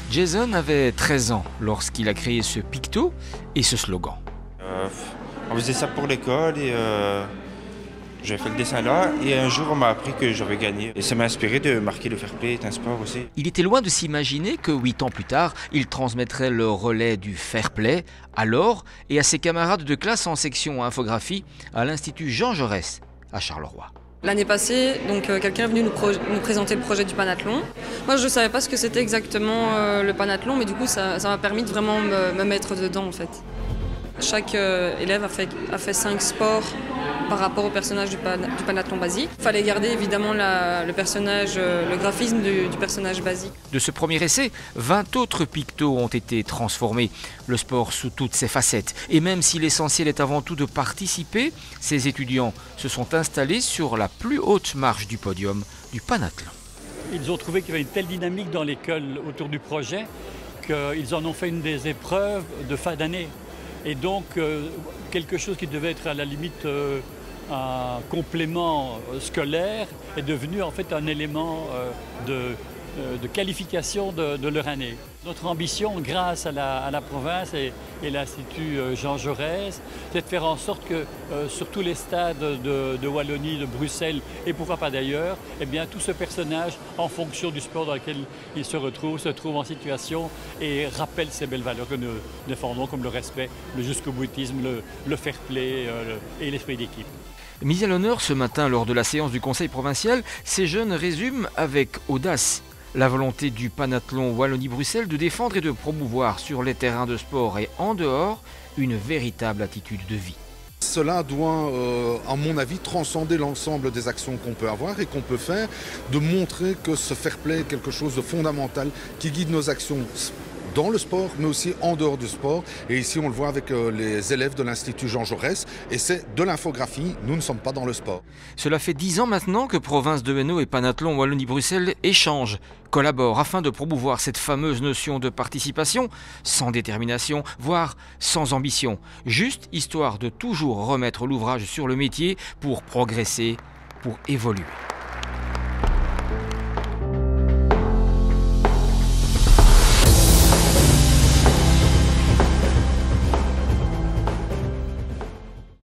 Jason avait 13 ans lorsqu'il a créé ce picto et ce slogan. On faisait ça pour l'école et j'avais fait le dessin là. Et un jour, on m'a appris que j'avais gagné. Et ça m'a inspiré de marquer le fair play, est un sport aussi. Il était loin de s'imaginer que 8 ans plus tard, il transmettrait le relais du fair play à Laure et à ses camarades de classe en section infographie à l'Institut Jean Jaurès à Charleroi. L'année passée, donc quelqu'un est venu nous présenter le projet du panathlon. Moi, je ne savais pas ce que c'était exactement le panathlon, mais du coup, ça m'a permis de vraiment me mettre dedans, en fait. Chaque élève a fait 5 sports par rapport au personnage du panathlon basique. Il fallait garder évidemment le graphisme du personnage basique. De ce premier essai, 20 autres pictos ont été transformés. Le sport sous toutes ses facettes. Et même si l'essentiel est avant tout de participer, ces étudiants se sont installés sur la plus haute marche du podium du panathlon. Ils ont trouvé qu'il y avait une telle dynamique dans l'école autour du projet qu'ils en ont fait une des épreuves de fin d'année. Et donc, quelque chose qui devait être à la limite un complément scolaire est devenu en fait un élément de qualification de leur année. Notre ambition, grâce à la province et l'Institut Jean Jaurès, c'est de faire en sorte que sur tous les stades de Wallonie, de Bruxelles et pourquoi pas d'ailleurs, eh bien, tout ce personnage, en fonction du sport dans lequel il se trouve en situation et rappelle ces belles valeurs que nous défendons, comme le respect, le jusqu'au-boutisme, le fair play et l'esprit d'équipe. Mis à l'honneur ce matin lors de la séance du Conseil provincial, ces jeunes résument avec audace la volonté du panathlon Wallonie-Bruxelles de défendre et de promouvoir sur les terrains de sport et en dehors une véritable attitude de vie. Cela doit, à mon avis, transcender l'ensemble des actions qu'on peut avoir et qu'on peut faire, de montrer que ce fair play est quelque chose de fondamental qui guide nos actions dans le sport, mais aussi en dehors du sport. Et ici, on le voit avec les élèves de l'Institut Jean Jaurès. Et c'est de l'infographie, nous ne sommes pas dans le sport. Cela fait 10 ans maintenant que Province de Hainaut et Panathlon Wallonie-Bruxelles échangent, collaborent afin de promouvoir cette fameuse notion de participation, sans détermination, voire sans ambition. Juste histoire de toujours remettre l'ouvrage sur le métier pour progresser, pour évoluer.